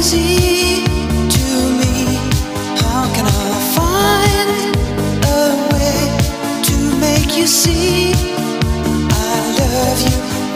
easy to me. How can I find a way to make you see I love you?